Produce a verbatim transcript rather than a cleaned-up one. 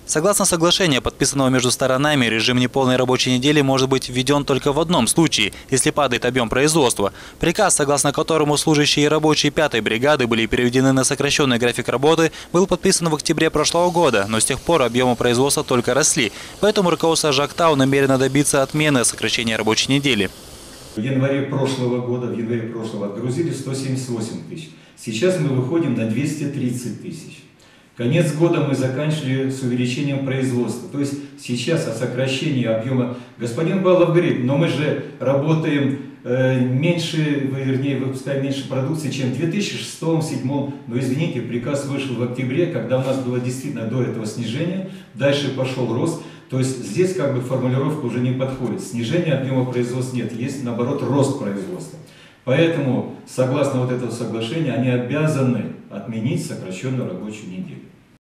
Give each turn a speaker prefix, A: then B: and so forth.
A: Согласно соглашению, подписанного между сторонами, режим неполной рабочей недели может быть введен только в одном случае, если падает объем производства. Приказ, согласно которому служащие и рабочие пятой бригады были переведены на сокращенный график работы, был подписан в октябре прошлого года, но с тех пор объемы производства только росли. Поэтому руководство ЖАКТАУ намерено добиться отмены сокращения рабочей недели.
B: В январе прошлого года, в январе прошлого отгрузили сто семьдесят восемь тысяч. Сейчас мы выходим на двести тридцать тысяч. Конец года мы заканчивали с увеличением производства. То есть сейчас о сокращении объема... Господин Балов говорит, но мы же работаем э, меньше, вернее, выпускаем меньше продукции, чем в две тысячи шестом — две тысячи седьмом. Но извините, приказ вышел в октябре, когда у нас было действительно до этого снижение, дальше пошел рост. То есть здесь как бы формулировка уже не подходит. Снижения объема производства нет, есть наоборот рост производства. Поэтому, согласно вот этого соглашения, они обязаны отменить сокращенную рабочую неделю.